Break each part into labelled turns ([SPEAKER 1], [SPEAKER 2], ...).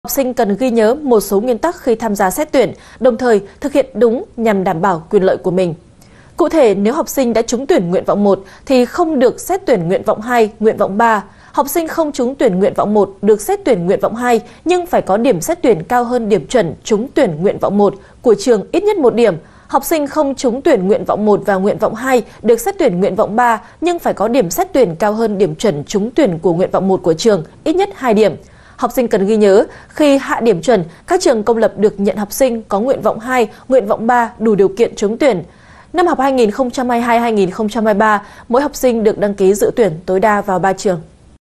[SPEAKER 1] Học sinh cần ghi nhớ một số nguyên tắc khi tham gia xét tuyển, đồng thời thực hiện đúng nhằm đảm bảo quyền lợi của mình. Cụ thể, nếu học sinh đã trúng tuyển nguyện vọng 1 thì không được xét tuyển nguyện vọng 2, nguyện vọng 3. Học sinh không trúng tuyển nguyện vọng 1 được xét tuyển nguyện vọng 2 nhưng phải có điểm xét tuyển cao hơn điểm chuẩn trúng tuyển nguyện vọng 1 của trường ít nhất 1 điểm. Học sinh không trúng tuyển nguyện vọng 1 và nguyện vọng 2 được xét tuyển nguyện vọng 3 nhưng phải có điểm xét tuyển cao hơn điểm chuẩn trúng tuyển của nguyện vọng 1 của trường ít nhất 2 điểm. Học sinh cần ghi nhớ, khi hạ điểm chuẩn, các trường công lập được nhận học sinh có nguyện vọng 2, nguyện vọng 3 đủ điều kiện trúng tuyển. Năm học 2022-2023, mỗi học sinh được đăng ký dự tuyển tối đa vào 3 trường.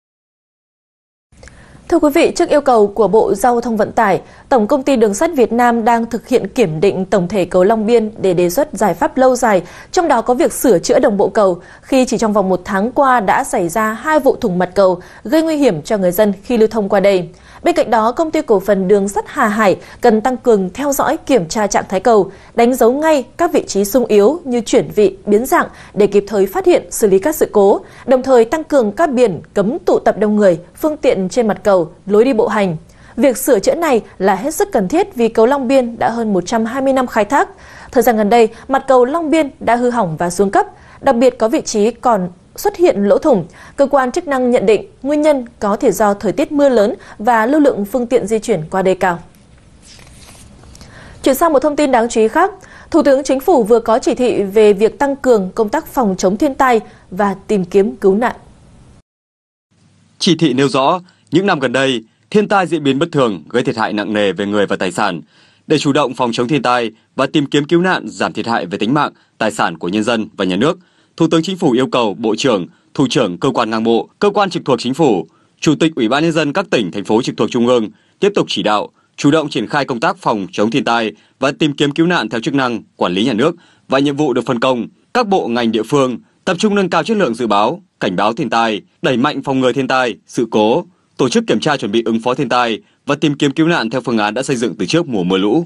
[SPEAKER 1] Thưa quý vị, trước yêu cầu của Bộ Giao thông Vận tải, Tổng công ty Đường sắt Việt Nam đang thực hiện kiểm định tổng thể cầu Long Biên để đề xuất giải pháp lâu dài, trong đó có việc sửa chữa đồng bộ cầu, khi chỉ trong vòng 1 tháng qua đã xảy ra 2 vụ thủng mặt cầu, gây nguy hiểm cho người dân khi lưu thông qua đây. Bên cạnh đó, Công ty Cổ phần Đường sắt Hà Hải cần tăng cường theo dõi kiểm tra trạng thái cầu, đánh dấu ngay các vị trí xung yếu như chuyển vị, biến dạng để kịp thời phát hiện, xử lý các sự cố, đồng thời tăng cường các biển cấm tụ tập đông người, phương tiện trên mặt cầu, lối đi bộ hành. Việc sửa chữa này là hết sức cần thiết vì cầu Long Biên đã hơn 120 năm khai thác. Thời gian gần đây, mặt cầu Long Biên đã hư hỏng và xuống cấp, đặc biệt có vị trí còn xuất hiện lỗ thủng. Cơ quan chức năng nhận định nguyên nhân có thể do thời tiết mưa lớn và lưu lượng phương tiện di chuyển qua đây cao. Chuyển sang một thông tin đáng chú ý khác, Thủ tướng Chính phủ vừa có chỉ thị về việc tăng cường công tác phòng chống thiên tai và tìm kiếm cứu nạn.
[SPEAKER 2] Chỉ thị nêu rõ, những năm gần đây, thiên tai diễn biến bất thường gây thiệt hại nặng nề về người và tài sản. Để chủ động phòng chống thiên tai và tìm kiếm cứu nạn, giảm thiệt hại về tính mạng, tài sản của nhân dân và nhà nước, Thủ tướng Chính phủ yêu cầu Bộ trưởng, Thủ trưởng cơ quan ngang bộ, cơ quan trực thuộc Chính phủ, Chủ tịch Ủy ban nhân dân các tỉnh, thành phố trực thuộc Trung ương tiếp tục chỉ đạo, chủ động triển khai công tác phòng chống thiên tai và tìm kiếm cứu nạn theo chức năng, quản lý nhà nước và nhiệm vụ được phân công. Các bộ ngành địa phương tập trung nâng cao chất lượng dự báo, cảnh báo thiên tai, đẩy mạnh phòng ngừa thiên tai, sự cố, tổ chức kiểm tra chuẩn bị ứng phó thiên tai và tìm kiếm cứu nạn theo phương án đã xây dựng từ trước mùa mưa lũ.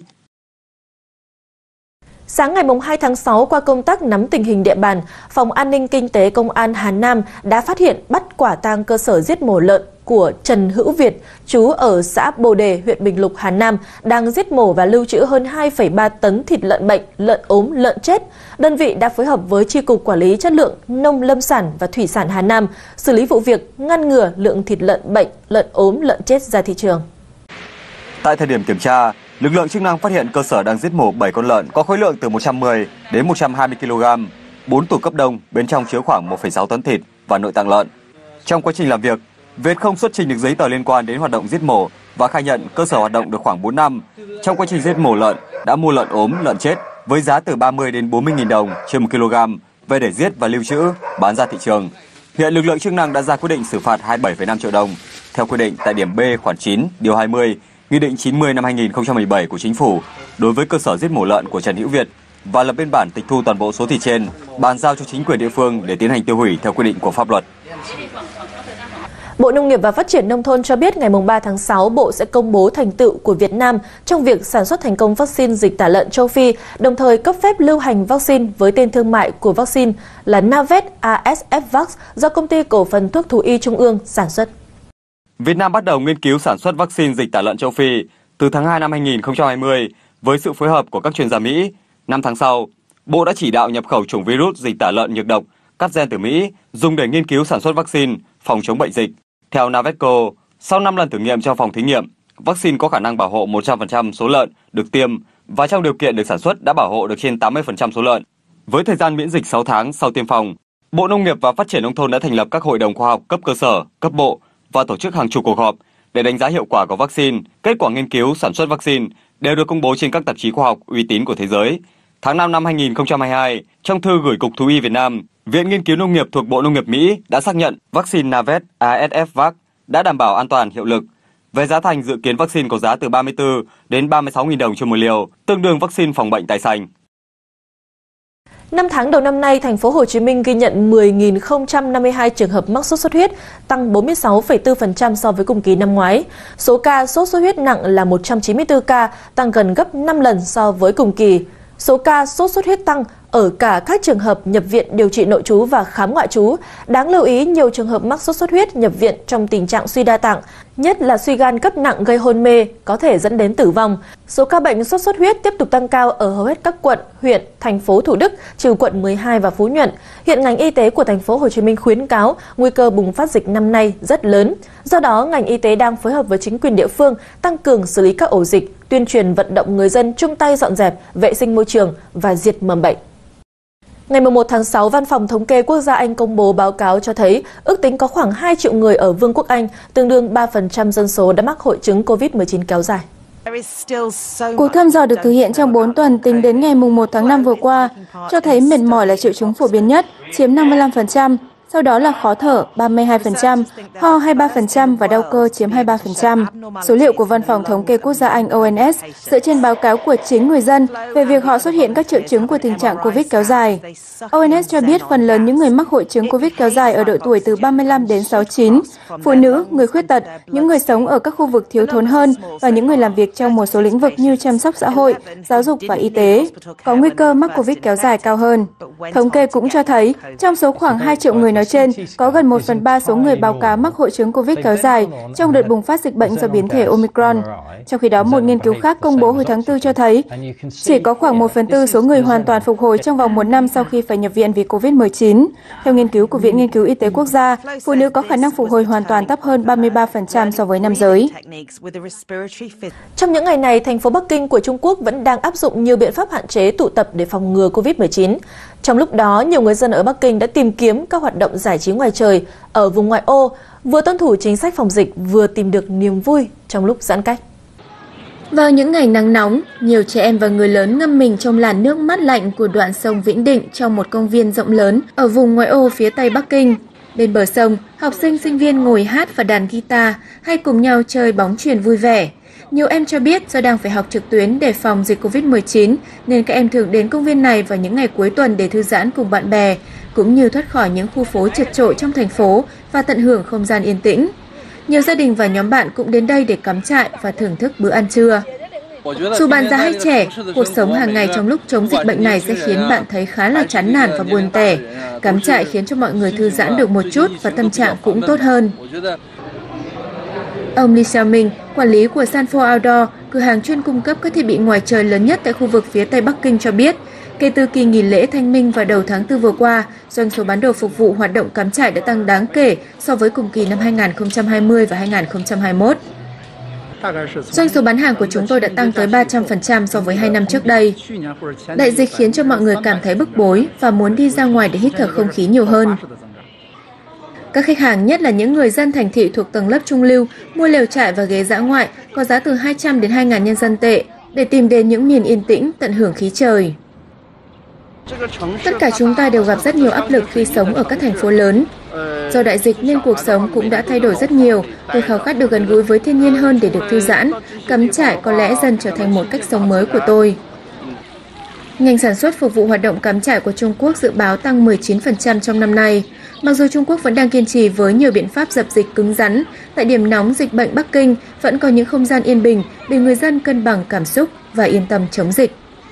[SPEAKER 1] Sáng ngày 2 tháng 6, qua công tác nắm tình hình địa bàn, Phòng An ninh Kinh tế Công an Hà Nam đã phát hiện bắt quả tang cơ sở giết mổ lợn của Trần Hữu Việt, trú ở xã Bồ Đề, huyện Bình Lục, Hà Nam, đang giết mổ và lưu trữ hơn 2,3 tấn thịt lợn bệnh, lợn ốm, lợn chết. Đơn vị đã phối hợp với Chi cục Quản lý Chất lượng Nông lâm sản và Thủy sản Hà Nam xử lý vụ việc, ngăn ngừa lượng thịt lợn bệnh, lợn ốm, lợn chết ra thị trường.
[SPEAKER 2] Tại thời điểm kiểm tra, lực lượng chức năng phát hiện cơ sở đang giết mổ 7 con lợn có khối lượng từ 110 đến 120 kg, 4 tủ cấp đông bên trong chứa khoảng 1,6 tấn thịt và nội tạng lợn. Trong quá trình làm việc, Việt không xuất trình được giấy tờ liên quan đến hoạt động giết mổ và khai nhận cơ sở hoạt động được khoảng 4 năm. Trong quá trình giết mổ lợn đã mua lợn ốm, lợn chết với giá từ 30 đến 40.000 đồng trên 1 kg về để giết và lưu trữ, bán ra thị trường. Hiện lực lượng chức năng đã ra quyết định xử phạt 27,5 triệu đồng theo quy định tại điểm B khoản 9 điều 20 Nghị định 90 năm 2017 của Chính phủ đối với cơ sở giết mổ lợn của Trần Hữu Việt và lập biên bản tịch thu toàn bộ số thịt trên, bàn giao cho chính quyền địa phương để tiến hành tiêu hủy theo quy định của pháp luật.
[SPEAKER 1] Bộ Nông nghiệp và Phát triển Nông thôn cho biết ngày 3 tháng 6, Bộ sẽ công bố thành tựu của Việt Nam trong việc sản xuất thành công vaccine dịch tả lợn châu Phi, đồng thời cấp phép lưu hành vaccine với tên thương mại của vaccine là Navet ASF-Vax do Công ty Cổ phần Thuốc Thú y Trung ương sản xuất.
[SPEAKER 2] Việt Nam bắt đầu nghiên cứu sản xuất vaccine dịch tả lợn châu Phi từ tháng 2 năm 2020 với sự phối hợp của các chuyên gia Mỹ. 5 tháng sau, Bộ đã chỉ đạo nhập khẩu chủng virus dịch tả lợn nhược độc cắt gen từ Mỹ dùng để nghiên cứu sản xuất vaccine phòng chống bệnh dịch. Theo Navetco, sau 5 lần thử nghiệm trong phòng thí nghiệm, vaccine có khả năng bảo hộ 100% số lợn được tiêm và trong điều kiện được sản xuất đã bảo hộ được trên 80% số lợn. Với thời gian miễn dịch 6 tháng sau tiêm phòng, Bộ Nông nghiệp và Phát triển Nông thôn đã thành lập các hội đồng khoa học cấp cơ sở, cấp bộ và tổ chức hàng chục cuộc họp để đánh giá hiệu quả của vaccine. Kết quả nghiên cứu sản xuất vaccine đều được công bố trên các tạp chí khoa học uy tín của thế giới. Tháng 5 năm 2022, trong thư gửi Cục Thú y Việt Nam, Viện Nghiên cứu Nông nghiệp thuộc Bộ Nông nghiệp Mỹ đã xác nhận vaccine Navet ASF-Vax đã đảm bảo an toàn hiệu lực. Về giá thành, dự kiến vaccine có giá từ 34 đến 36.000 đồng trên một liều, tương đương vaccine phòng bệnh tai xanh.
[SPEAKER 1] 5 tháng đầu năm nay, thành phố Hồ Chí Minh ghi nhận 10.052 trường hợp mắc sốt xuất huyết, tăng 46,4% so với cùng kỳ năm ngoái. Số ca sốt xuất huyết nặng là 194 ca, tăng gần gấp 5 lần so với cùng kỳ. Số ca sốt xuất huyết tăng ở cả các trường hợp nhập viện điều trị nội trú và khám ngoại trú. Đáng lưu ý, nhiều trường hợp mắc sốt xuất huyết nhập viện trong tình trạng suy đa tạng, nhất là suy gan cấp nặng gây hôn mê, có thể dẫn đến tử vong. Số ca bệnh sốt xuất huyết tiếp tục tăng cao ở hầu hết các quận, huyện, thành phố Thủ Đức, trừ quận 12 và Phú Nhuận. Hiện ngành y tế của thành phố Hồ Chí Minh khuyến cáo nguy cơ bùng phát dịch năm nay rất lớn. Do đó, ngành y tế đang phối hợp với chính quyền địa phương tăng cường xử lý các ổ dịch, tuyên truyền vận động người dân chung tay dọn dẹp, vệ sinh môi trường và diệt mầm bệnh. Ngày 11 tháng 6, Văn phòng Thống kê Quốc gia Anh công bố báo cáo cho thấy ước tính có khoảng 2 triệu người ở Vương quốc Anh, tương đương 3% dân số đã mắc hội chứng COVID-19 kéo dài.
[SPEAKER 3] Cuộc thăm dò được thực hiện trong 4 tuần tính đến ngày 1 tháng 5 vừa qua, cho thấy mệt mỏi là triệu chứng phổ biến nhất, chiếm 55%. Sau đó là khó thở 32%, ho 23% và đau cơ chiếm 23%. Số liệu của Văn phòng Thống kê Quốc gia Anh ONS dựa trên báo cáo của chính người dân về việc họ xuất hiện các triệu chứng của tình trạng COVID kéo dài. ONS cho biết phần lớn những người mắc hội chứng COVID kéo dài ở độ tuổi từ 35 đến 69, phụ nữ, người khuyết tật, những người sống ở các khu vực thiếu thốn hơn và những người làm việc trong một số lĩnh vực như chăm sóc xã hội, giáo dục và y tế, có nguy cơ mắc COVID kéo dài cao hơn. Thống kê cũng cho thấy trong số khoảng 2 triệu người nói trên, có gần 1/3 số người báo cáo mắc hội chứng COVID kéo dài trong đợt bùng phát dịch bệnh do biến thể Omicron. Trong khi đó, một nghiên cứu khác công bố hồi tháng 4 cho thấy chỉ có khoảng 1/4 số người hoàn toàn phục hồi trong vòng 1 năm sau khi phải nhập viện vì COVID-19. Theo nghiên cứu của Viện Nghiên cứu Y tế Quốc gia, phụ nữ có khả năng phục hồi hoàn toàn thấp hơn 33% so với nam giới.
[SPEAKER 1] Trong những ngày này, thành phố Bắc Kinh của Trung Quốc vẫn đang áp dụng nhiều biện pháp hạn chế tụ tập để phòng ngừa COVID-19. Trong lúc đó, nhiều người dân ở Bắc Kinh đã tìm kiếm các hoạt động giải trí ngoài trời ở vùng ngoại ô, vừa tuân thủ chính sách phòng dịch, vừa tìm được niềm vui trong lúc giãn cách.
[SPEAKER 3] Vào những ngày nắng nóng, nhiều trẻ em và người lớn ngâm mình trong làn nước mát lạnh của đoạn sông Vĩnh Định trong một công viên rộng lớn ở vùng ngoại ô phía tây Bắc Kinh. Bên bờ sông, học sinh, sinh viên ngồi hát và đàn guitar hay cùng nhau chơi bóng chuyền vui vẻ. Nhiều em cho biết do đang phải học trực tuyến để phòng dịch COVID-19 nên các em thường đến công viên này vào những ngày cuối tuần để thư giãn cùng bạn bè, cũng như thoát khỏi những khu phố chật chội trong thành phố và tận hưởng không gian yên tĩnh. Nhiều gia đình và nhóm bạn cũng đến đây để cắm trại và thưởng thức bữa ăn trưa. Dù bạn già hay trẻ, cuộc sống hàng ngày trong lúc chống dịch bệnh này sẽ khiến bạn thấy khá là chán nản và buồn tẻ. Cắm trại khiến cho mọi người thư giãn được một chút và tâm trạng cũng tốt hơn. Ông Li Xiaoming, quản lý của Sanford Outdoor, cửa hàng chuyên cung cấp các thiết bị ngoài trời lớn nhất tại khu vực phía Tây Bắc Kinh cho biết, kể từ kỳ nghỉ lễ Thanh Minh vào đầu tháng 4 vừa qua, doanh số bán đồ phục vụ hoạt động cắm trại đã tăng đáng kể so với cùng kỳ năm 2020 và 2021. Doanh số bán hàng của chúng tôi đã tăng tới 300% so với 2 năm trước đây. Đại dịch khiến cho mọi người cảm thấy bức bối và muốn đi ra ngoài để hít thở không khí nhiều hơn. Các khách hàng, nhất là những người dân thành thị thuộc tầng lớp trung lưu, mua lều trại và ghế dã ngoại có giá từ 200 đến 2.000 nhân dân tệ để tìm đến những miền yên tĩnh, tận hưởng khí trời. Tất cả chúng ta đều gặp rất nhiều áp lực khi sống ở các thành phố lớn. Do đại dịch nên cuộc sống cũng đã thay đổi rất nhiều. Tôi khao khát được gần gũi với thiên nhiên hơn để được thư giãn. Cắm trại có lẽ dần trở thành một cách sống mới của tôi. Ngành sản xuất phục vụ hoạt động cắm trại của Trung Quốc dự báo tăng 19% trong năm nay. Mặc dù Trung Quốc vẫn đang kiên trì với nhiều biện pháp dập dịch cứng rắn, tại điểm nóng dịch bệnh Bắc Kinh vẫn có những không gian yên bình để người dân cân bằng cảm xúc và yên tâm chống dịch.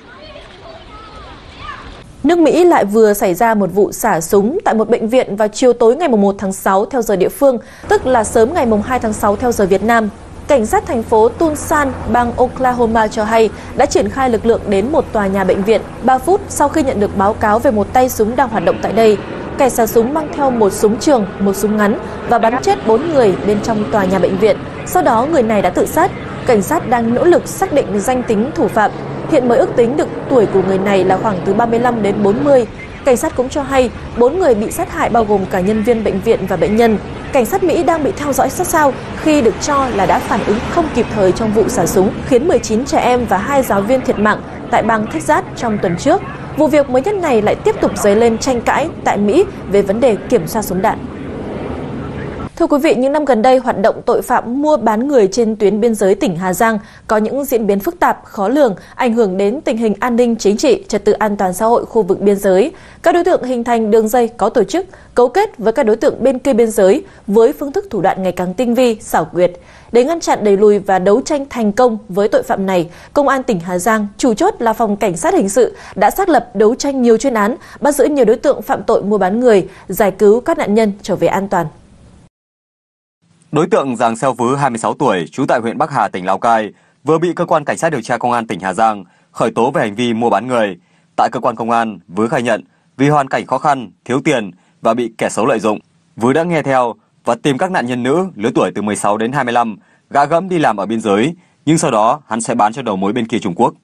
[SPEAKER 1] Nước Mỹ lại vừa xảy ra một vụ xả súng tại một bệnh viện vào chiều tối ngày 1 tháng 6 theo giờ địa phương, tức là sớm ngày 2 tháng 6 theo giờ Việt Nam. Cảnh sát thành phố Tucson, bang Oklahoma cho hay đã triển khai lực lượng đến một tòa nhà bệnh viện 3 phút sau khi nhận được báo cáo về một tay súng đang hoạt động tại đây. Kẻ xả súng mang theo một súng trường, một súng ngắn và bắn chết 4 người bên trong tòa nhà bệnh viện. Sau đó người này đã tự sát. Cảnh sát đang nỗ lực xác định danh tính thủ phạm. Hiện mới ước tính được tuổi của người này là khoảng từ 35 đến 40. Cảnh sát cũng cho hay 4 người bị sát hại bao gồm cả nhân viên bệnh viện và bệnh nhân. Cảnh sát Mỹ đang bị theo dõi sát sao khi được cho là đã phản ứng không kịp thời trong vụ xả súng khiến 19 trẻ em và 2 giáo viên thiệt mạng tại bang Texas trong tuần trước. Vụ việc mới nhất này lại tiếp tục dấy lên tranh cãi tại Mỹ về vấn đề kiểm soát súng đạn. Thưa quý vị, những năm gần đây, hoạt động tội phạm mua bán người trên tuyến biên giới tỉnh Hà Giang có những diễn biến phức tạp, khó lường, ảnh hưởng đến tình hình an ninh chính trị, trật tự an toàn xã hội khu vực biên giới. Các đối tượng hình thành đường dây có tổ chức, cấu kết với các đối tượng bên kia biên giới với phương thức thủ đoạn ngày càng tinh vi, xảo quyệt. Để ngăn chặn, đẩy lùi và đấu tranh thành công với tội phạm này, Công an tỉnh Hà Giang, chủ chốt là Phòng Cảnh sát Hình sự, đã xác lập đấu tranh nhiều chuyên án, bắt giữ nhiều đối tượng phạm tội mua bán người, giải cứu các nạn nhân trở về an toàn.
[SPEAKER 2] Đối tượng Giàng Xeo Vứ, 26 tuổi, trú tại huyện Bắc Hà, tỉnh Lào Cai, vừa bị cơ quan cảnh sát điều tra công an tỉnh Hà Giang khởi tố về hành vi mua bán người. Tại cơ quan công an, Vứ khai nhận vì hoàn cảnh khó khăn, thiếu tiền và bị kẻ xấu lợi dụng, Vứ đã nghe theo và tìm các nạn nhân nữ lứa tuổi từ 16 đến 25 gạ gẫm đi làm ở biên giới, nhưng sau đó hắn sẽ bán cho đầu mối bên kia Trung Quốc.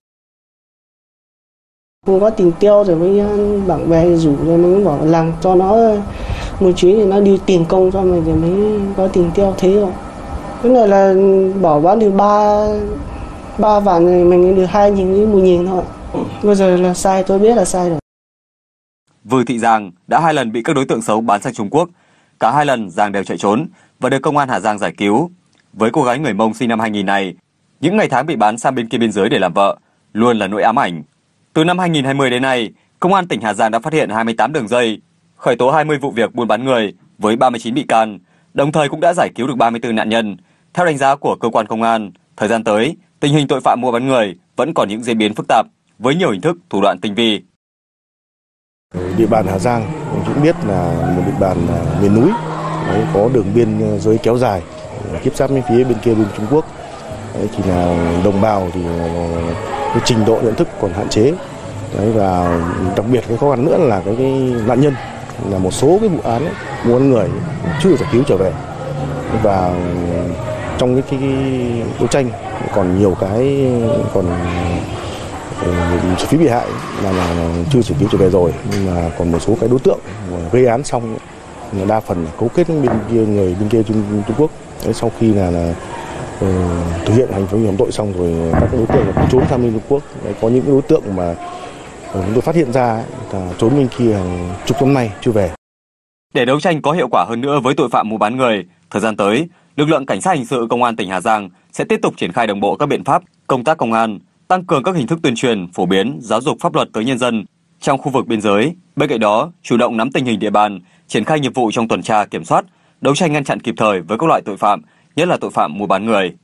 [SPEAKER 4] Không có tình tiêu rồi với bạn bè rủ rồi mới bảo làm cho nó một chuyến thì nó đi tiền công cho mình thì mới có tình tiêu thế rồi. Cái này là bảo bán được 3 vạn này mình được 2.000 đến 1.000 thôi. Bây giờ là sai, tôi biết là sai rồi.
[SPEAKER 2] Vư Thị Giang đã 2 lần bị các đối tượng xấu bán sang Trung Quốc. Cả 2 lần Giang đều chạy trốn và được công an Hà Giang giải cứu. Với cô gái người Mông sinh năm 2000 này, những ngày tháng bị bán sang bên kia biên giới để làm vợ luôn là nỗi ám ảnh. Từ năm 2020 đến nay, công an tỉnh Hà Giang đã phát hiện 28 đường dây, khởi tố 20 vụ việc buôn bán người với 39 bị can, đồng thời cũng đã giải cứu được 34 nạn nhân. Theo đánh giá của cơ quan công an, thời gian tới, tình hình tội phạm mua bán người vẫn còn những diễn biến phức tạp với nhiều hình thức, thủ đoạn tinh vi.
[SPEAKER 5] Địa bàn Hà Giang cũng biết là một địa bàn miền núi, có đường biên giới kéo dài, tiếp giáp với phía bên kia bên Trung Quốc. Thì là đồng bào thì cái trình độ nhận thức còn hạn chế. Và đặc biệt cái khó khăn nữa là cái nạn nhân, là một số cái vụ án mua bán người chưa được giải cứu trở về. Và trong cái đấu tranh còn nhiều cái còn phía bị hại là chưa giải cứu trở về rồi, nhưng mà còn một số cái đối tượng gây án xong đa phần là cấu kết với bên kia Trung Quốc. Đấy, sau khi là thực hiện hành vi phạm tội xong rồi các đối tượng trốn sang bên Trung Quốc. Đấy, có những đối tượng mà chúng tôi phát hiện ra là trốn bên kia hàng chục năm nay chưa về.
[SPEAKER 2] Để đấu tranh có hiệu quả hơn nữa với tội phạm mua bán người, thời gian tới, lực lượng cảnh sát hình sự công an tỉnh Hà Giang sẽ tiếp tục triển khai đồng bộ các biện pháp công tác công an, tăng cường các hình thức tuyên truyền, phổ biến, giáo dục pháp luật tới nhân dân trong khu vực biên giới. Bên cạnh đó, chủ động nắm tình hình địa bàn, triển khai nhiệm vụ trong tuần tra kiểm soát, đấu tranh ngăn chặn kịp thời với các loại tội phạm, nhất là tội phạm mua bán người.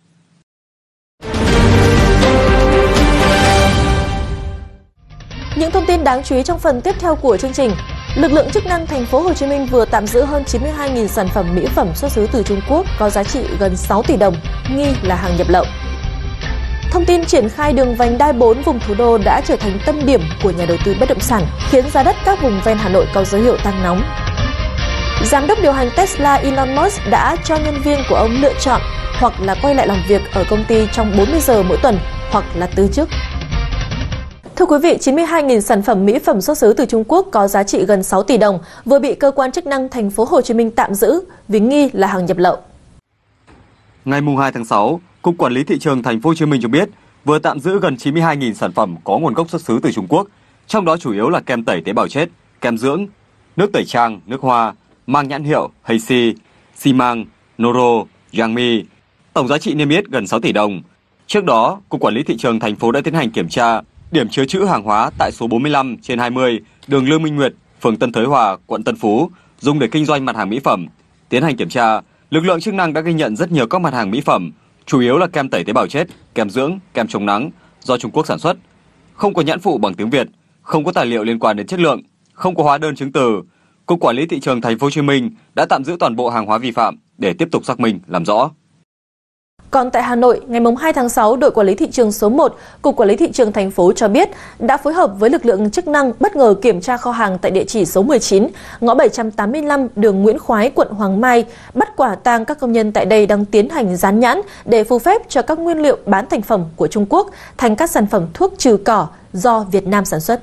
[SPEAKER 1] Những thông tin đáng chú ý trong phần tiếp theo của chương trình. Lực lượng chức năng thành phố Hồ Chí Minh vừa tạm giữ hơn 92.000 sản phẩm mỹ phẩm xuất xứ từ Trung Quốc có giá trị gần 6 tỷ đồng, nghi là hàng nhập lậu. Thông tin triển khai đường vành đai 4 vùng thủ đô đã trở thành tâm điểm của nhà đầu tư bất động sản, khiến giá đất các vùng ven Hà Nội có dấu hiệu tăng nóng. Giám đốc điều hành Tesla Elon Musk đã cho nhân viên của ông lựa chọn hoặc là quay lại làm việc ở công ty trong 40 giờ mỗi tuần hoặc là từ chức. Thưa quý vị, 92.000 sản phẩm mỹ phẩm xuất xứ từ Trung Quốc có giá trị gần 6 tỷ đồng vừa bị cơ quan chức năng thành phố Hồ Chí Minh tạm giữ vì nghi là hàng nhập lậu.
[SPEAKER 2] Ngày 2 tháng 6, Cục Quản lý Thị trường thành phố Hồ Chí Minh cho biết vừa tạm giữ gần 92.000 sản phẩm có nguồn gốc xuất xứ từ Trung Quốc, trong đó chủ yếu là kem tẩy tế bào chết, kem dưỡng, nước tẩy trang, nước hoa, mang nhãn hiệu Heisei, xi măng, Noro, Yangmi. Tổng giá trị niêm yết gần 6 tỷ đồng. Trước đó, Cục Quản lý Thị trường thành phố đã tiến hành kiểm tra điểm chứa trữ hàng hóa tại số 45/20 đường Lương Minh Nguyệt, phường Tân Thới Hòa, quận Tân Phú, dùng để kinh doanh mặt hàng mỹ phẩm. Tiến hành kiểm tra, lực lượng chức năng đã ghi nhận rất nhiều các mặt hàng mỹ phẩm, chủ yếu là kem tẩy tế bào chết, kem dưỡng, kem chống nắng do Trung Quốc sản xuất, không có nhãn phụ bằng tiếng Việt, không có tài liệu liên quan đến chất lượng, không có hóa đơn chứng từ. Cục Quản lý Thị trường thành phố Hồ Chí Minh đã tạm giữ toàn bộ hàng hóa vi phạm để tiếp tục xác minh làm rõ.
[SPEAKER 1] Còn tại Hà Nội, ngày 2 tháng 6, đội quản lý thị trường số 1, Cục Quản lý Thị trường thành phố cho biết đã phối hợp với lực lượng chức năng bất ngờ kiểm tra kho hàng tại địa chỉ số 19, ngõ 785 đường Nguyễn Khoái, quận Hoàng Mai, bắt quả tang các công nhân tại đây đang tiến hành dán nhãn để phù phép cho các nguyên liệu bán thành phẩm của Trung Quốc thành các sản phẩm thuốc trừ cỏ do Việt Nam sản xuất.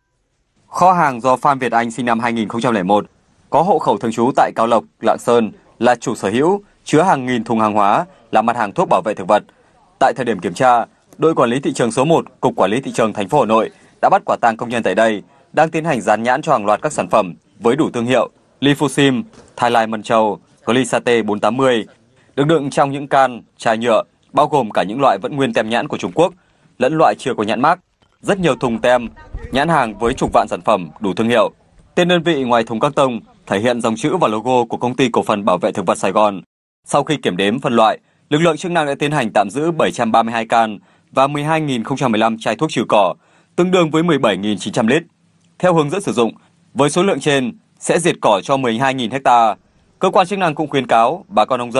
[SPEAKER 2] Kho hàng do Phan Việt Anh sinh năm 2001, có hộ khẩu thường trú tại Cao Lộc, Lạng Sơn, là chủ sở hữu, chứa hàng nghìn thùng hàng hóa là mặt hàng thuốc bảo vệ thực vật. Tại thời điểm kiểm tra, đội quản lý thị trường số 1, Cục Quản lý Thị trường thành phố Hà Nội đã bắt quả tang công nhân tại đây đang tiến hành dán nhãn cho hàng loạt các sản phẩm với đủ thương hiệu Lifosim, Thái Lai Mân Châu, Glycate 480 được đựng trong những can, chai nhựa, bao gồm cả những loại vẫn nguyên tem nhãn của Trung Quốc lẫn loại chưa có nhãn mác. Rất nhiều thùng tem, nhãn hàng với chục vạn sản phẩm đủ thương hiệu. Tên đơn vị ngoài thùng các tông thể hiện dòng chữ và logo của Công ty Cổ phần Bảo vệ thực vật Sài Gòn. Sau khi kiểm đếm phân loại, lực lượng chức năng đã tiến hành tạm giữ 732 can và 12.015 chai thuốc trừ cỏ, tương đương với 17.900 lít. Theo hướng dẫn sử dụng, với số lượng trên sẽ diệt cỏ cho 12.000 ha. Cơ quan chức năng cũng khuyến cáo bà con nông dân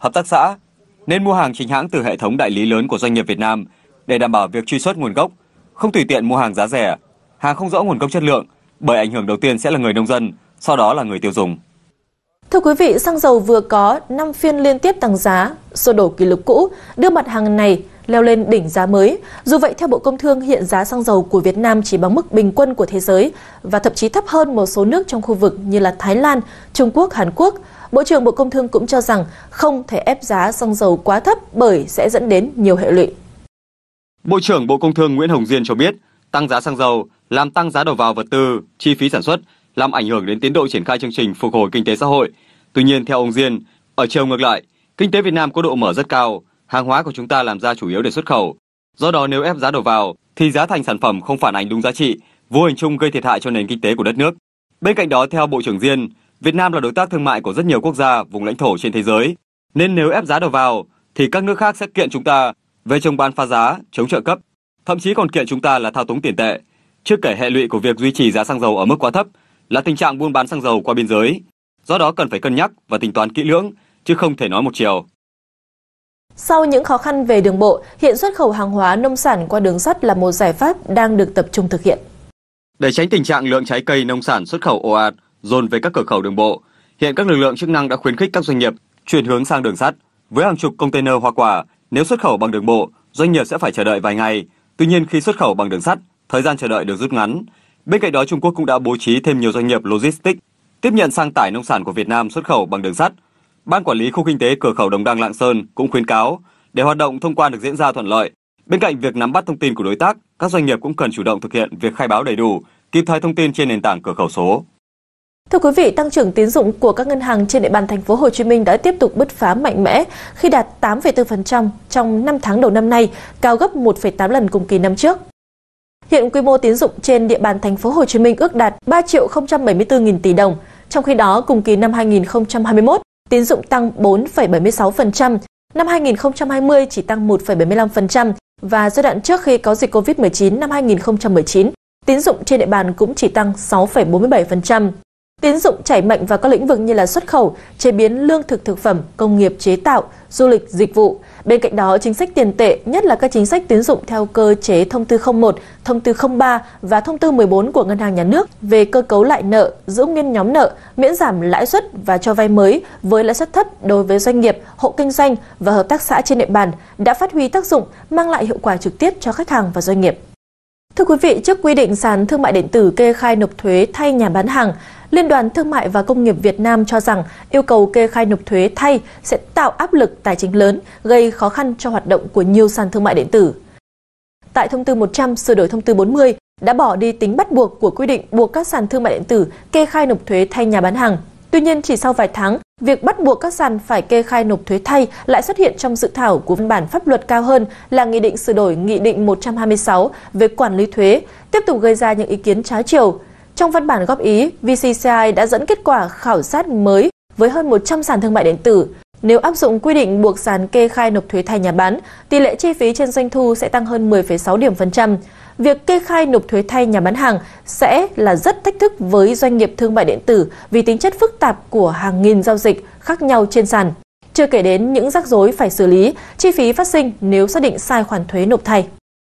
[SPEAKER 2] hợp tác xã nên mua hàng chính hãng từ hệ thống đại lý lớn của doanh nghiệp Việt Nam để đảm bảo việc truy xuất nguồn gốc, không tùy tiện mua hàng giá rẻ, hàng không rõ nguồn gốc chất lượng, bởi ảnh hưởng đầu tiên sẽ là người nông dân, sau đó là người tiêu dùng.
[SPEAKER 1] Thưa quý vị, xăng dầu vừa có 5 phiên liên tiếp tăng giá, xô đổ kỷ lục cũ, đưa mặt hàng này leo lên đỉnh giá mới. Dù vậy, theo Bộ Công Thương, hiện giá xăng dầu của Việt Nam chỉ bằng mức bình quân của thế giới và thậm chí thấp hơn một số nước trong khu vực như là Thái Lan, Trung Quốc, Hàn Quốc. Bộ trưởng Bộ Công Thương cũng cho rằng không thể ép giá xăng dầu quá thấp bởi sẽ dẫn đến nhiều hệ lụy.
[SPEAKER 2] Bộ trưởng Bộ Công Thương Nguyễn Hồng Diên cho biết, tăng giá xăng dầu làm tăng giá đầu vào vật tư, chi phí sản xuất, làm ảnh hưởng đến tiến độ triển khai chương trình phục hồi kinh tế xã hội. Tuy nhiên, theo ông Diên, ở chiều ngược lại, kinh tế Việt Nam có độ mở rất cao, hàng hóa của chúng ta làm ra chủ yếu để xuất khẩu. Do đó, nếu ép giá đầu vào, thì giá thành sản phẩm không phản ánh đúng giá trị, vô hình chung gây thiệt hại cho nền kinh tế của đất nước. Bên cạnh đó, theo Bộ trưởng Diên, Việt Nam là đối tác thương mại của rất nhiều quốc gia, vùng lãnh thổ trên thế giới, nên nếu ép giá đầu vào, thì các nước khác sẽ kiện chúng ta về chống bán phá giá, chống trợ cấp, thậm chí còn kiện chúng ta là thao túng tiền tệ. Chưa kể hệ lụy của việc duy trì giá xăng dầu ở mức quá thấp là tình trạng buôn bán xăng dầu qua biên giới. Do đó cần phải cân nhắc và tính toán kỹ lưỡng, chứ không thể nói một chiều.
[SPEAKER 1] Sau những khó khăn về đường bộ, hiện xuất khẩu hàng hóa nông sản qua đường sắt là một giải pháp đang được tập trung thực hiện.
[SPEAKER 2] Để tránh tình trạng lượng trái cây nông sản xuất khẩu ồ ạt dồn về các cửa khẩu đường bộ, hiện các lực lượng chức năng đã khuyến khích các doanh nghiệp chuyển hướng sang đường sắt. Với hàng chục container hoa quả, nếu xuất khẩu bằng đường bộ, doanh nghiệp sẽ phải chờ đợi vài ngày. Tuy nhiên, khi xuất khẩu bằng đường sắt, thời gian chờ đợi được rút ngắn. Bên cạnh đó, Trung Quốc cũng đã bố trí thêm nhiều doanh nghiệp logistics tiếp nhận sang tải nông sản của Việt Nam xuất khẩu bằng đường sắt. Ban quản lý khu kinh tế cửa khẩu Đồng Đăng Lạng Sơn cũng khuyến cáo để hoạt động thông quan được diễn ra thuận lợi. Bên cạnh việc nắm bắt thông tin của đối tác, các doanh nghiệp cũng cần chủ động thực hiện việc khai báo đầy đủ, kịp thời thông tin trên nền tảng cửa khẩu số.
[SPEAKER 1] Thưa quý vị, tăng trưởng tín dụng của các ngân hàng trên địa bàn thành phố Hồ Chí Minh đã tiếp tục bứt phá mạnh mẽ khi đạt 8,4% trong 5 tháng đầu năm nay, cao gấp 1,8 lần cùng kỳ năm trước. Hiện quy mô tín dụng trên địa bàn thành phố Hồ Chí Minh ước đạt 3.074.000 tỷ đồng. Trong khi đó, cùng kỳ năm 2021, tín dụng tăng 4,76%, năm 2020 chỉ tăng 1,75% và giai đoạn trước khi có dịch Covid-19 năm 2019, tín dụng trên địa bàn cũng chỉ tăng 6,47%. Tín dụng chảy mạnh vào các lĩnh vực như là xuất khẩu, chế biến lương thực thực phẩm, công nghiệp chế tạo, du lịch, dịch vụ. Bên cạnh đó, chính sách tiền tệ, nhất là các chính sách tín dụng theo cơ chế Thông tư 01, Thông tư 03 và Thông tư 14 của Ngân hàng Nhà nước về cơ cấu lại nợ, giữ nguyên nhóm nợ, miễn giảm lãi suất và cho vay mới với lãi suất thấp đối với doanh nghiệp, hộ kinh doanh và hợp tác xã trên địa bàn đã phát huy tác dụng, mang lại hiệu quả trực tiếp cho khách hàng và doanh nghiệp. Thưa quý vị, trước quy định sàn thương mại điện tử kê khai nộp thuế thay nhà bán hàng, Liên đoàn Thương mại và Công nghiệp Việt Nam cho rằng yêu cầu kê khai nộp thuế thay sẽ tạo áp lực tài chính lớn, gây khó khăn cho hoạt động của nhiều sàn thương mại điện tử. Tại Thông tư 100 sửa đổi Thông tư 40 đã bỏ đi tính bắt buộc của quy định buộc các sàn thương mại điện tử kê khai nộp thuế thay nhà bán hàng. Tuy nhiên, chỉ sau vài tháng, việc bắt buộc các sàn phải kê khai nộp thuế thay lại xuất hiện trong dự thảo của văn bản pháp luật cao hơn là Nghị định sửa đổi Nghị định 126 về quản lý thuế, tiếp tục gây ra những ý kiến trái chiều. Trong văn bản góp ý, VCCI đã dẫn kết quả khảo sát mới với hơn 100 sàn thương mại điện tử. Nếu áp dụng quy định buộc sàn kê khai nộp thuế thay nhà bán, tỷ lệ chi phí trên doanh thu sẽ tăng hơn 10,6 điểm phần trăm. Việc kê khai nộp thuế thay nhà bán hàng sẽ là rất thách thức với doanh nghiệp thương mại điện tử vì tính chất phức tạp của hàng nghìn giao dịch khác nhau trên sàn. Chưa kể đến những rắc rối phải xử lý, chi phí phát sinh nếu xác định sai khoản thuế nộp thay.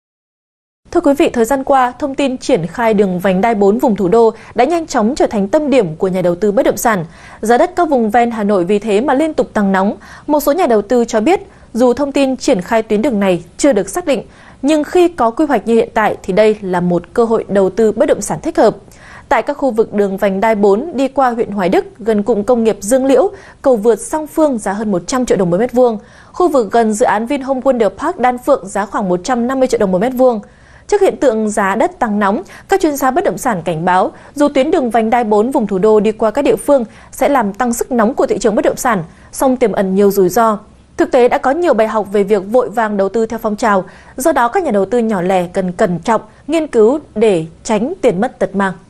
[SPEAKER 1] Thưa quý vị, thời gian qua, thông tin triển khai đường vành đai 4 vùng thủ đô đã nhanh chóng trở thành tâm điểm của nhà đầu tư bất động sản. Giá đất các vùng ven Hà Nội vì thế mà liên tục tăng nóng. Một số nhà đầu tư cho biết, dù thông tin triển khai tuyến đường này chưa được xác định, nhưng khi có quy hoạch như hiện tại thì đây là một cơ hội đầu tư bất động sản thích hợp. Tại các khu vực đường vành đai 4 đi qua huyện Hoài Đức, gần cụm công nghiệp Dương Liễu, cầu vượt Song Phương giá hơn 100 triệu đồng mỗi mét vuông. Khu vực gần dự án Vinhome Wonder Park Đan Phượng giá khoảng 150 triệu đồng mỗi mét vuông. Trước hiện tượng giá đất tăng nóng, các chuyên gia bất động sản cảnh báo dù tuyến đường vành đai 4 vùng thủ đô đi qua các địa phương sẽ làm tăng sức nóng của thị trường bất động sản, song tiềm ẩn nhiều rủi ro. Thực tế đã có nhiều bài học về việc vội vàng đầu tư theo phong trào, do đó các nhà đầu tư nhỏ lẻ cần cẩn trọng, nghiên cứu để tránh tiền mất tật mang.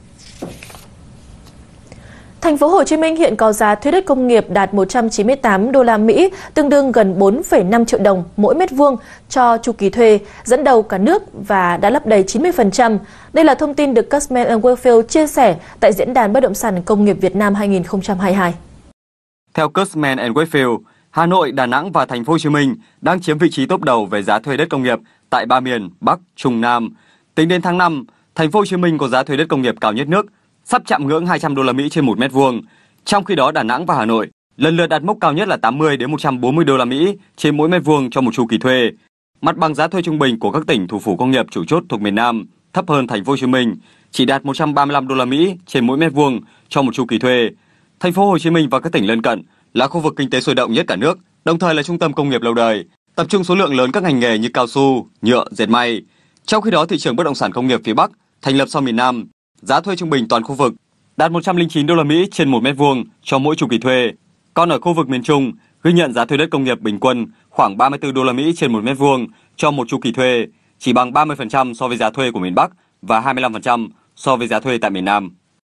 [SPEAKER 1] Thành phố Hồ Chí Minh hiện có giá thuê đất công nghiệp đạt 198 đô la Mỹ, tương đương gần 4,5 triệu đồng mỗi mét vuông cho chu kỳ thuê, dẫn đầu cả nước và đã lấp đầy 90%. Đây là thông tin được Cushman & Wakefield chia sẻ tại Diễn đàn Bất động sản Công nghiệp Việt Nam 2022.
[SPEAKER 2] Theo Cushman & Wakefield, Hà Nội, Đà Nẵng và Thành phố Hồ Chí Minh đang chiếm vị trí top đầu về giá thuê đất công nghiệp tại ba miền Bắc, Trung, Nam. Tính đến tháng 5, Thành phố Hồ Chí Minh có giá thuê đất công nghiệp cao nhất nước, sắp chạm ngưỡng 200 đô la Mỹ trên 1 mét vuông. Trong khi đó, Đà Nẵng và Hà Nội lần lượt đạt mốc cao nhất là 80 đến 140 đô la Mỹ trên mỗi mét vuông cho một chu kỳ thuê. Mặt bằng giá thuê trung bình của các tỉnh thủ phủ công nghiệp chủ chốt thuộc miền Nam thấp hơn Thành phố Hồ Chí Minh, chỉ đạt 135 đô la Mỹ trên mỗi mét vuông cho một chu kỳ thuê. Thành phố Hồ Chí Minh và các tỉnh lân cận là khu vực kinh tế sôi động nhất cả nước, đồng thời là trung tâm công nghiệp lâu đời, tập trung số lượng lớn các ngành nghề như cao su, nhựa, dệt may. Trong khi đó, thị trường bất động sản công nghiệp phía Bắc thành lập sau miền Nam, giá thuê trung bình toàn khu vực đạt 109 đô la Mỹ trên 1 mét vuông cho mỗi chu kỳ thuê. Còn ở khu vực miền Trung, ghi nhận giá thuê đất công nghiệp bình quân khoảng 34 đô la Mỹ trên 1 mét vuông cho một chu kỳ thuê, chỉ bằng 30% so với giá thuê của miền Bắc và 25% so với giá thuê tại miền Nam.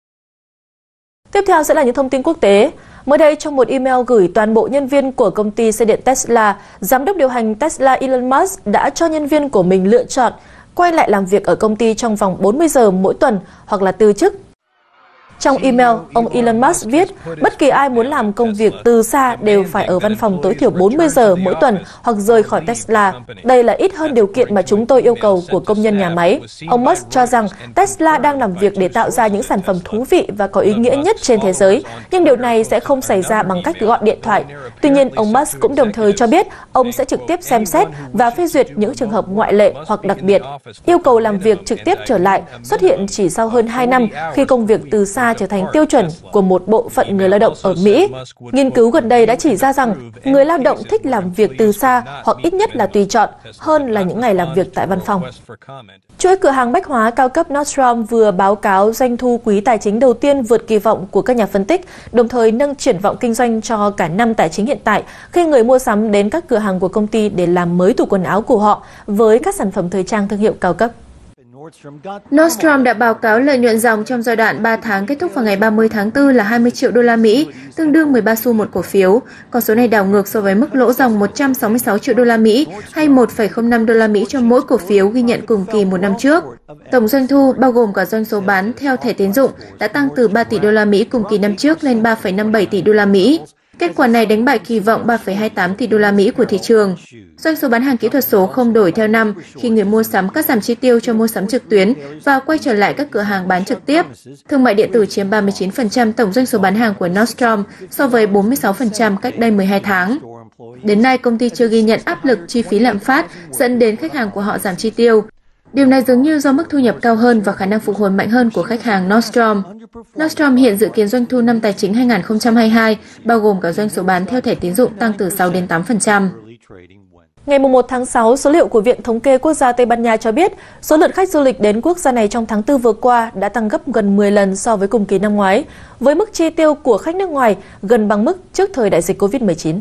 [SPEAKER 1] Tiếp theo sẽ là những thông tin quốc tế. Mới đây, trong một email gửi toàn bộ nhân viên của công ty xe điện Tesla, giám đốc điều hành Tesla Elon Musk đã cho nhân viên của mình lựa chọn quay lại làm việc ở công ty trong vòng 40 giờ mỗi tuần hoặc là từ chức. Trong email, ông Elon Musk viết, bất kỳ ai muốn làm công việc từ xa đều phải ở văn phòng tối thiểu 40 giờ mỗi tuần hoặc rời khỏi Tesla. Đây là ít hơn điều kiện mà chúng tôi yêu cầu của công nhân nhà máy. Ông Musk cho rằng Tesla đang làm việc để tạo ra những sản phẩm thú vị và có ý nghĩa nhất trên thế giới, nhưng điều này sẽ không xảy ra bằng cách gọi điện thoại. Tuy nhiên, ông Musk cũng đồng thời cho biết ông sẽ trực tiếp xem xét và phê duyệt những trường hợp ngoại lệ hoặc đặc biệt. Yêu cầu làm việc trực tiếp trở lại xuất hiện chỉ sau hơn 2 năm khi công việc từ xa trở thành tiêu chuẩn của một bộ phận người lao động ở Mỹ. Nghiên cứu gần đây đã chỉ ra rằng người lao động thích làm việc từ xa hoặc ít nhất là tùy chọn hơn là những ngày làm việc tại văn phòng. Chuỗi cửa hàng bách hóa cao cấp Nordstrom vừa báo cáo doanh thu quý tài chính đầu tiên vượt kỳ vọng của các nhà phân tích, đồng thời nâng triển vọng kinh doanh cho cả năm tài chính hiện tại khi người mua sắm đến các cửa hàng của công ty để làm mới tủ quần áo của họ với các sản phẩm thời trang thương hiệu cao cấp.
[SPEAKER 3] Nordstrom đã báo cáo lợi nhuận ròng trong giai đoạn 3 tháng kết thúc vào ngày 30 tháng 4 là 20 triệu đô la Mỹ, tương đương 13 xu một cổ phiếu. Con số này đảo ngược so với mức lỗ ròng 166 triệu đô la Mỹ hay 1,05 đô la Mỹ cho mỗi cổ phiếu ghi nhận cùng kỳ một năm trước. Tổng doanh thu bao gồm cả doanh số bán theo thẻ tín dụng đã tăng từ 3 tỷ đô la Mỹ cùng kỳ năm trước lên 3,57 tỷ đô la Mỹ. Kết quả này đánh bại kỳ vọng 3,28 tỷ đô la Mỹ của thị trường. Doanh số bán hàng kỹ thuật số không đổi theo năm khi người mua sắm cắt giảm chi tiêu cho mua sắm trực tuyến và quay trở lại các cửa hàng bán trực tiếp. Thương mại điện tử chiếm 39% tổng doanh số bán hàng của Nordstrom so với 46% cách đây 12 tháng. Đến nay, công ty chưa ghi nhận áp lực chi phí lạm phát dẫn đến khách hàng của họ giảm chi tiêu. Điều này dường như do mức thu nhập cao hơn và khả năng phục hồi mạnh hơn của khách hàng Nordstrom. Nordstrom hiện dự kiến doanh thu năm tài chính 2022, bao gồm cả doanh số bán theo thẻ tín dụng tăng từ 6 đến 8%.
[SPEAKER 1] Ngày 1 tháng 6, số liệu của Viện Thống kê Quốc gia Tây Ban Nha cho biết số lượt khách du lịch đến quốc gia này trong tháng 4 vừa qua đã tăng gấp gần 10 lần so với cùng kỳ năm ngoái, với mức chi tiêu của khách nước ngoài gần bằng mức trước thời đại dịch COVID-19.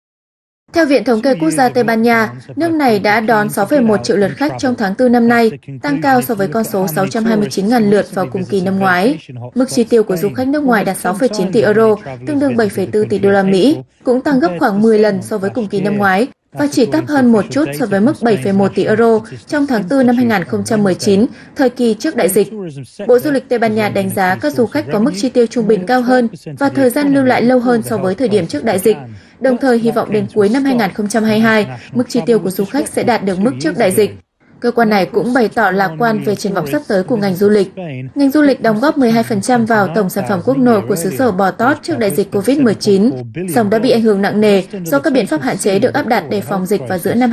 [SPEAKER 3] Theo Viện Thống kê Quốc gia Tây Ban Nha, nước này đã đón 6,1 triệu lượt khách trong tháng 4 năm nay, tăng cao so với con số 629.000 lượt vào cùng kỳ năm ngoái. Mức chi tiêu của du khách nước ngoài đạt 6,9 tỷ euro, tương đương 7,4 tỷ đô la Mỹ, cũng tăng gấp khoảng 10 lần so với cùng kỳ năm ngoái, và chỉ thấp hơn một chút so với mức 7,1 tỷ euro trong tháng 4 năm 2019, thời kỳ trước đại dịch. Bộ Du lịch Tây Ban Nha đánh giá các du khách có mức chi tiêu trung bình cao hơn và thời gian lưu lại lâu hơn so với thời điểm trước đại dịch, đồng thời hy vọng đến cuối năm 2022, mức chi tiêu của du khách sẽ đạt được mức trước đại dịch. Cơ quan này cũng bày tỏ lạc quan về triển vọng sắp tới của ngành du lịch. Ngành du lịch đóng góp 12% vào tổng sản phẩm quốc nội của xứ sở bò tót trước đại dịch COVID-19, song đã bị ảnh hưởng nặng nề do các biện pháp hạn chế được áp đặt để phòng dịch vào giữa năm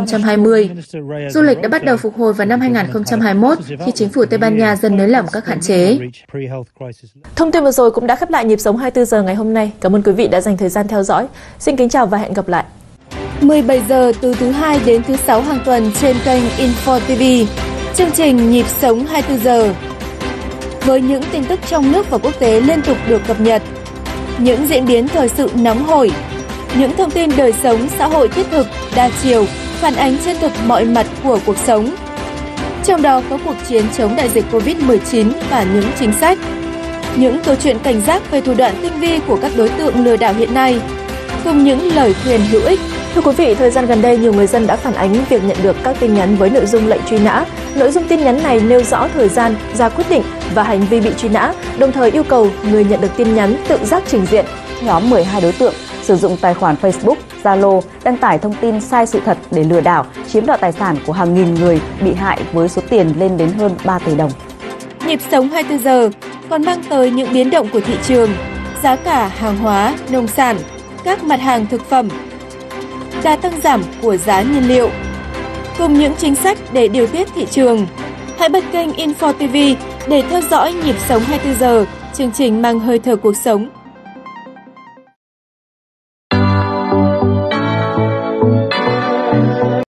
[SPEAKER 3] 2020. Du lịch đã bắt đầu phục hồi vào năm 2021 khi chính phủ Tây Ban Nha dần nới lỏng các hạn chế.
[SPEAKER 1] Thông tin vừa rồi cũng đã khép lại nhịp sống 24 giờ ngày hôm nay. Cảm ơn quý vị đã dành thời gian theo dõi. Xin kính chào và hẹn gặp lại.
[SPEAKER 3] 17 giờ từ thứ 2 đến thứ 6 hàng tuần trên kênh Info TV. Chương trình Nhịp sống 24 giờ. Với những tin tức trong nước và quốc tế liên tục được cập nhật, những diễn biến thời sự nóng hổi, những thông tin đời sống xã hội thiết thực, đa chiều, phản ánh chân thực mọi mặt của cuộc sống. Trong đó có cuộc chiến chống đại dịch Covid-19 và những chính sách, những câu chuyện cảnh giác về thủ đoạn tinh vi của các đối tượng lừa đảo hiện nay, cùng những lời khuyên hữu ích.
[SPEAKER 1] Thưa quý vị, thời gian gần đây nhiều người dân đã phản ánh việc nhận được các tin nhắn với nội dung lệnh truy nã. Nội dung tin nhắn này nêu rõ thời gian, ra quyết định và hành vi bị truy nã, đồng thời yêu cầu người nhận được tin nhắn tự giác trình diện. Nhóm 12 đối tượng
[SPEAKER 6] sử dụng tài khoản Facebook, Zalo đăng tải thông tin sai sự thật để lừa đảo, chiếm đoạt tài sản của hàng nghìn người bị hại với số tiền lên đến hơn 3 tỷ đồng.
[SPEAKER 3] Nhịp sống 24 giờ còn mang tới những biến động của thị trường, giá cả hàng hóa, nông sản, các mặt hàng thực phẩm, đà tăng giảm của giá nhiên liệu, cùng những chính sách để điều tiết thị trường. Hãy bật kênh Info TV để theo dõi Nhịp sống 24 giờ, chương trình mang hơi thở cuộc sống